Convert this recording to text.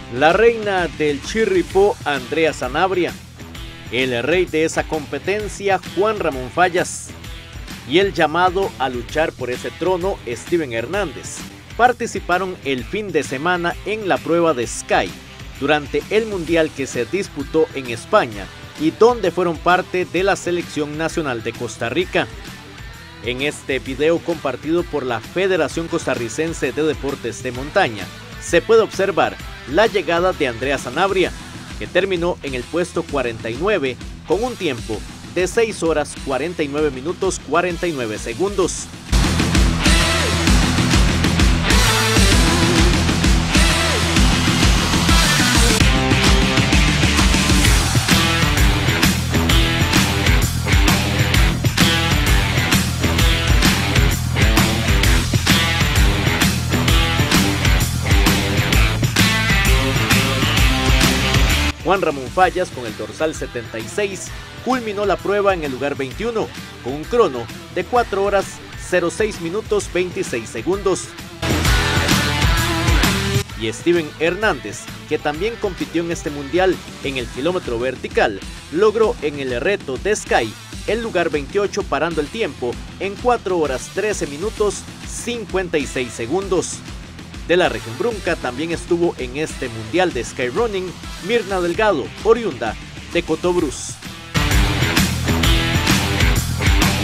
La reina del Chirripó, Andrea Sanabria, el rey de esa competencia, Juan Ramón Fallas, y el llamado a luchar por ese trono, Steven Hernández, participaron el fin de semana en la prueba de Sky durante el mundial que se disputó en España y donde fueron parte de la selección nacional de Costa Rica. En este video compartido por la Federación Costarricense de Deportes de Montaña, se puede observar la llegada de Andrea Sanabria, que terminó en el puesto 49 con un tiempo de 6 horas 49 minutos 49 segundos. Juan Ramón Fallas, con el dorsal 76, culminó la prueba en el lugar 21, con un crono de 4 horas 06 minutos 26 segundos. Y Steven Hernández, que también compitió en este mundial en el kilómetro vertical, logró en el reto de Sky el lugar 28, parando el tiempo en 4 horas 13 minutos 56 segundos. De la región Brunca también estuvo en este mundial de Skyrunning Mirna Delgado, oriunda de Cotobruz.